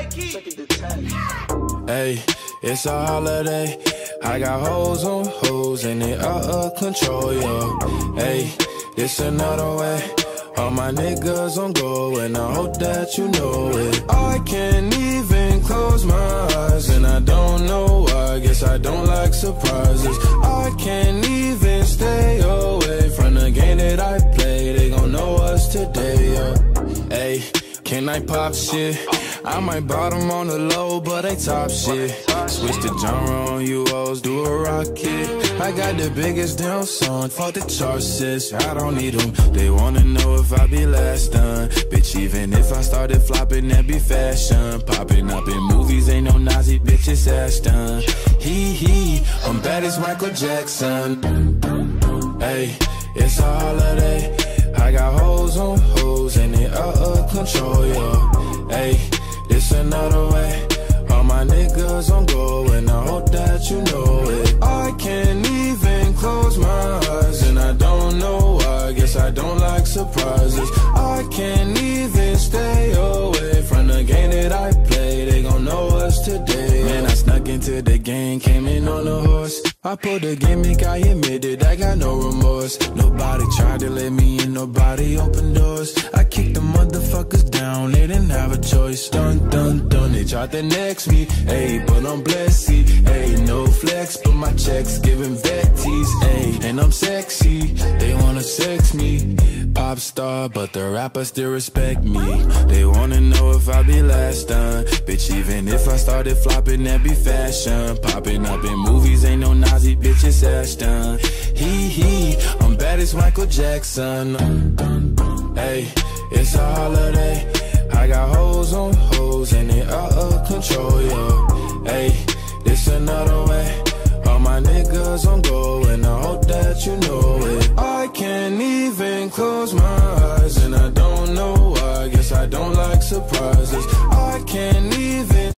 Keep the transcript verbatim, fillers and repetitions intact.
Hey, it's a holiday. I got hoes on hoes and they out of control, yo. Hey, this another way. All my niggas on go and I hope that you know it. I can't even close my eyes and I don't know why. Guess I don't like surprises. I can't even stay away from the game that I play. They gon' know us today, yo. Hey, can I pop shit? I might bottom on the low, but they top shit. Switch the genre on you hoes, do a rocket. I got the biggest damn song, fuck the charts, sis. I don't need them, they wanna know if I be last done. Bitch, even if I started flopping, that be fashion. Popping up in movies, ain't no Nazi, bitch, it's Ashton. Hee hee, I'm bad as Michael Jackson. Hey, it's a holiday. I got hoes on hoes and they out of control, yo. Hey, it's another way. All my niggas on go and I hope that you know it. I can't even close my eyes and I don't know why. Guess I don't like surprises. I can't even stay away from the game that I play. They gon' know us today. Man, I snuck into the game, came in on a horse. I pulled a gimmick, I admit it, I got no remorse. Nobody tried to let me in, nobody opened doors. I kicked the motherfuckers down, they didn't have a choice. Dun dun dun, they tried to next me, ayy, but I'm blessed, ayy. No flex, but my checks giving vetties, ayy. And I'm sexy, they wanna sex me. Pop star, but the rappers still respect me. They wanna know if I be last done. Bitch, even if I started flopping, that be fashion. Popping up in movies, ain't no Nazi, bitch, it's Ashton. Hee hee, I'm bad as Michael Jackson. Hey, it's a holiday. I got hoes on hoes and they out of control, yo. Hey, this another way. All my niggas on go and I hope that you know it. I can't even close my eyes and I don't know why. Guess I don't like surprises. I can't even